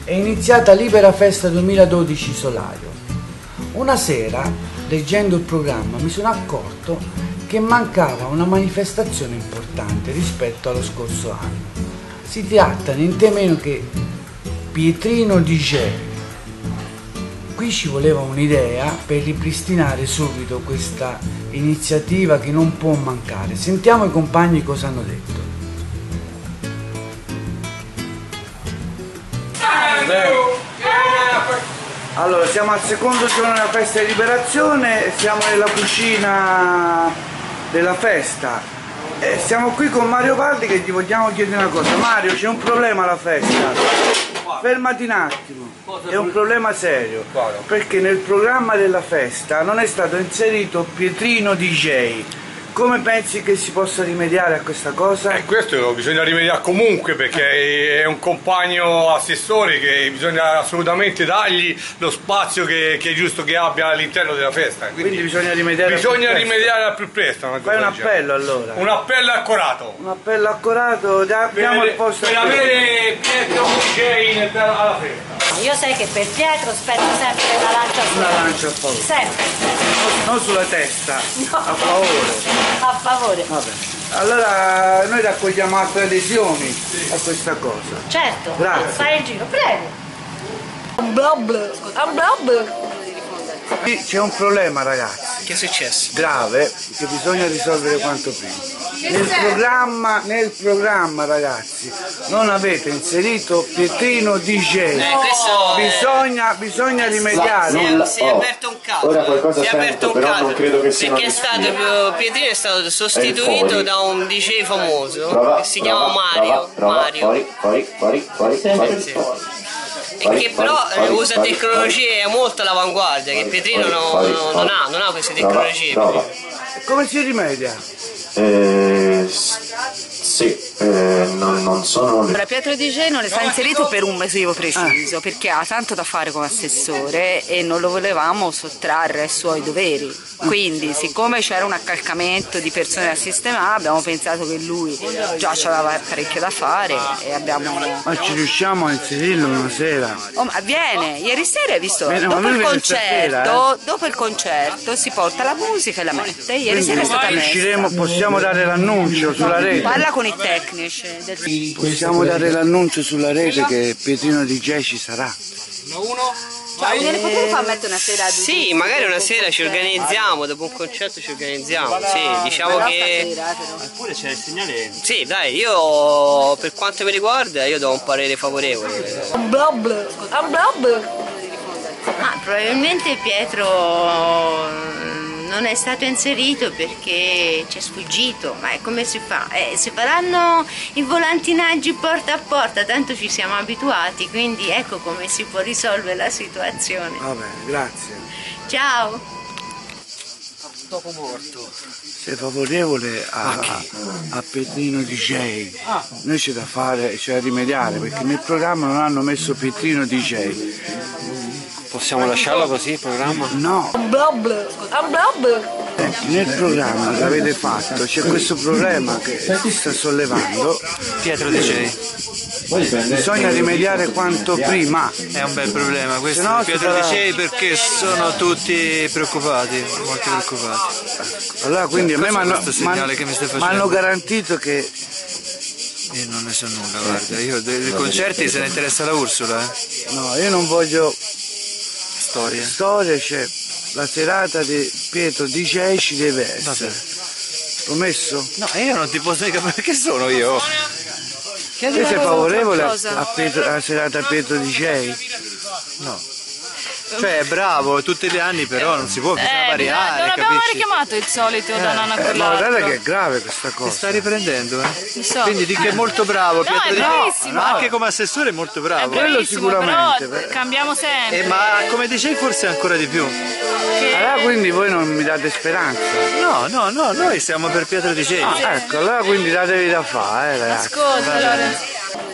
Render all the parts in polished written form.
è iniziata Libera Festa 2012 Solaio. Una sera, leggendo il programma, mi sono accorto che mancava una manifestazione importante rispetto allo scorso anno. Si tratta niente meno che Pietrino DJ. Qui ci voleva un'idea per ripristinare subito questa iniziativa che non può mancare. Sentiamo i compagni cosa hanno detto. Allora, siamo al secondo giorno della festa di liberazione, siamo nella cucina della festa. Siamo qui con Mario Paldi che gli vogliamo chiedere una cosa. Mario, c'è un problema alla festa. Fermati un attimo, è un problema serio, perché nel programma della festa non è stato inserito Pietrino DJ. Come pensi che si possa rimediare a questa cosa? Questo bisogna rimediare comunque, perché è un compagno assessore che bisogna assolutamente dargli lo spazio che è giusto che abbia all'interno della festa. Quindi bisogna rimediare al più presto. Fai un appello allora. Un appello accorato. Un appello accorato, diamo il posto per avere Pietro DJ alla festa. Io sai che per Pietro aspetto sempre una lancia a favore. Una lancia a favore. Sempre. Non sulla testa, no. A favore. A favore. Vabbè. Allora noi raccogliamo altre adesioni a questa cosa. Certo. Grazie. Fai il giro, prego. Qui c'è un problema, ragazzi. Che è successo? Grave, che bisogna risolvere quanto prima. Nel programma, ragazzi, non avete inserito Pietrino DJ. Bisogna rimediare. Si è aperto un caso. Ora qualcosa sento, però non credo che sia. Perché Pietrino è stato sostituito da un DJ famoso che si chiama Mario. Fuori. E che però usa tecnologie molto all'avanguardia, che Pietrino non ha queste tecnologie. Come si rimedia? Non sono. Allora, Pietro DJ non è stato inserito per un motivo preciso, perché ha tanto da fare come assessore e non lo volevamo sottrarre ai suoi doveri. Quindi, siccome c'era un accalcamento di persone da sistemare, abbiamo pensato che lui già aveva parecchio da fare e abbiamo. Ma ci riusciamo a inserirlo una sera? Oh, ma viene, ieri sera hai visto? Dopo il concerto si porta la musica e la mette. Ieri sera è stata messa. Possiamo dare l'annuncio sulla rete? Parla con i tecnici. Possiamo dare l'annuncio sulla rete che Pietrino DJ ci sarà. Cioè, gliene potete far mettere una sera? Sì, magari una sera ci organizziamo, dopo un concerto ci organizziamo. Sì, diciamo che. Eppure c'è il segnale. Sì, dai, io per quanto mi riguarda io do un parere favorevole. Probabilmente Pietro non è stato inserito perché ci è sfuggito, ma come si fa? Si faranno i volantinaggi porta a porta, tanto ci siamo abituati, quindi ecco come si può risolvere la situazione. Va bene, grazie. Ciao. Dopo morto. Sei favorevole a Pietrino DJ? Noi c'è da fare, c'è da rimediare, perché nel programma non hanno messo Pietrino DJ. Possiamo lasciarlo così il programma? No. Nel programma che avete fatto c'è questo problema che si sta sollevando. Pietro DJ. Bisogna rimediare quanto prima. È un bel problema questo, no, Pietro DJ, perché sono tutti preoccupati, molto preoccupati. Allora quindi a me mi hanno garantito che. Io non ne so nulla, guarda, io dei concerti se ne interessa la Ursula. No, io non voglio storie, c'è la serata di Pietro DJ ci deve essere. Promesso? No, io non ti posso mica, perché sono io? Te sei favorevole alla serata Pietro DJ? No. Cioè è bravo tutti gli anni, però non si può, bisogna variare. Non abbiamo richiamato il solito da Nana Collardo. Ma guarda che è grave questa cosa. Si sta riprendendo, So. Quindi di che è molto bravo, no, Pietro è bravissimo. anche come assessore è molto bravo. Quello sicuramente. Però cambiamo sempre. Ma come DJ forse ancora di più. Allora quindi voi non mi date speranza? No, noi siamo per Pietro DJ. Ecco, allora quindi datevi da fare, ragazzi. Ascolta, allora.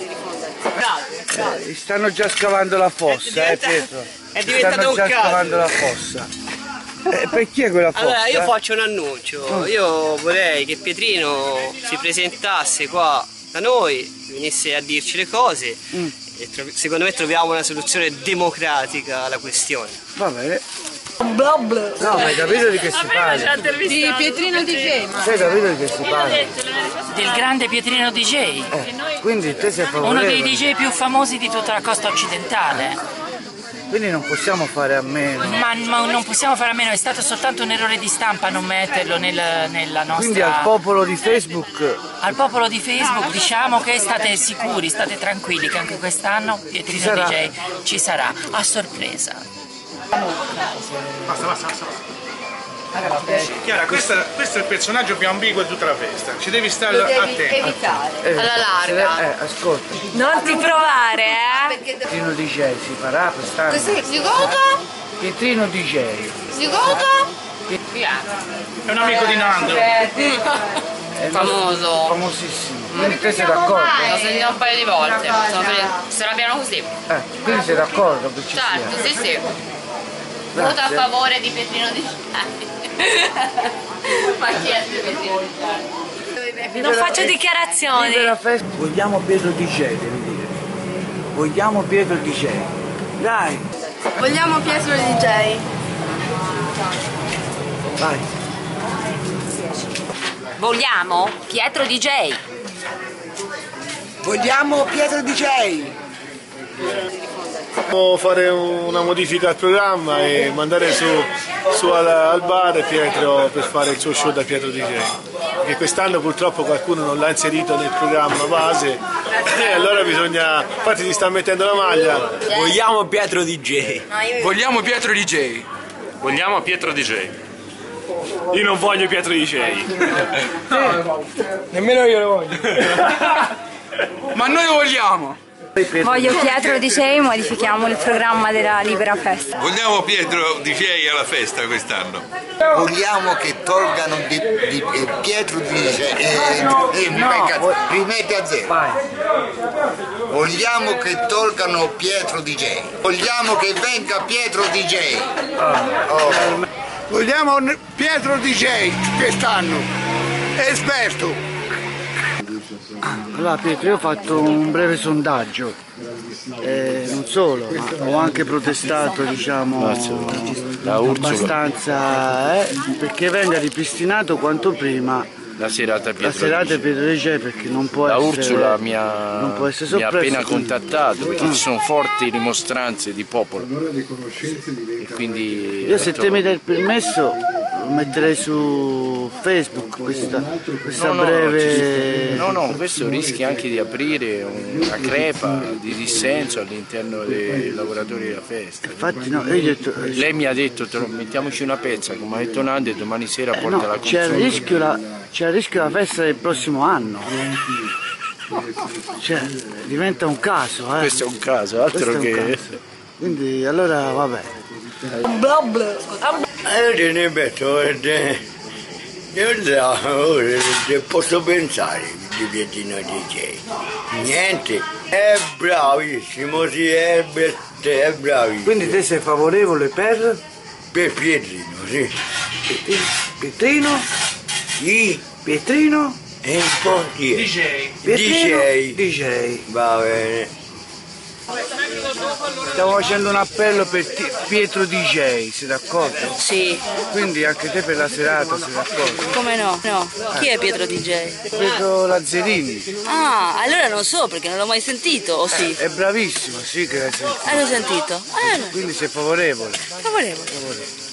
Stanno già scavando la fossa, Pietro. È diventato un caso. Stanno già scavando la fossa. Per chi è quella fossa? Allora io faccio un annuncio, io vorrei che Pietrino si presentasse qua da noi, venisse a dirci le cose e secondo me troviamo una soluzione democratica alla questione. Va bene. Bla bla. No, ma hai capito di che si parla? Di Pietrino DJ. Hai capito di che si parla? Del grande Pietrino DJ. Quindi te sei favorevole? Uno dei DJ più famosi di tutta la costa occidentale. Quindi non possiamo fare a meno. Ma non possiamo fare a meno, è stato soltanto un errore di stampa non metterlo nella nostra... Quindi al popolo di Facebook... Al popolo di Facebook diciamo che state sicuri, state tranquilli che anche quest'anno Pietrino DJ ci sarà, a sorpresa. Basta. Chiara, questo è il personaggio più ambiguo di tutta la festa, ci devi stare attento. Evitare. Alla larga. Ascolta. Non ti provare, Pietrino DJ si farà quest'anno? Questo è secondo? Pietrino DJ. Secondo? È un amico di Nando. Famoso. Famosissimo. Quindi te sei d'accordo? L'ho sentito un paio di volte. Se l'abbiamo così. Quindi sei d'accordo che ci Certo, sia? sì. Voto a favore di Pietrino DJ. Ma chi è Pietrino DJ? Non faccio dichiarazioni. Vogliamo Pietro DJ, devi dire. Vogliamo Pietro DJ. Dai. Vogliamo Pietro DJ. Vai. Vogliamo Pietro DJ. Vogliamo Pietro DJ. Dobbiamo fare una modifica al programma e mandare su al bar Pietro per fare il suo show da Pietro DJ, perché quest'anno purtroppo qualcuno non l'ha inserito nel programma base e allora bisogna, infatti si sta mettendo la maglia. Vogliamo Pietro DJ. Vogliamo Pietro DJ. Vogliamo Pietro DJ. Io non voglio Pietro DJ. Nemmeno io lo voglio. Ma noi lo vogliamo. Voglio Pietro DJ, modifichiamo il programma della Libera Festa. Vogliamo Pietro DJ alla festa quest'anno. Vogliamo che tolgano Pietro DJ. Rimetti a zero. Vogliamo che tolgano Pietro DJ. Vogliamo che venga Pietro DJ. Vogliamo Pietro DJ quest'anno. Esperto. Allora Pietro, io ho fatto un breve sondaggio, non solo, ma ho anche protestato, diciamo, abbastanza, perché venga ripristinato quanto prima la serata Pietro DJ, perché non può la essere... Ursula mi ha appena contattato, perché ci sono forti rimostranze di popolo. E quindi io se te mi dai il permesso lo metterei su Facebook questa breve... No, questo rischia anche di aprire una crepa di dissenso all'interno dei lavoratori della festa. Infatti no, io ho detto... Lei mi ha detto mettiamoci una pezza, come ha detto Nando, e domani sera porta la c'è il rischio la festa del prossimo anno. Cioè, diventa un caso, Questo è un caso, altro che... Quindi allora vabbè. Io ne metto, posso pensare di Pietrino DJ. Niente, è bravissimo, sì, è bravissimo. Quindi te sei favorevole per? Per Pietrino, sì. Pietrino? Sì. Pietrino? E un po' chi è? DJ. DJ. Va bene. Stiamo facendo un appello per Pietro DJ, sei d'accordo? Sì. Quindi anche te per la serata sei d'accordo? Come no? No. Chi è Pietro DJ? Pietro Lazzarini. Ah, allora non so perché non l'ho mai sentito, o sì? È bravissimo, sì che l'hai sentito. L'ho sentito? Quindi sei favorevole? Favorevole.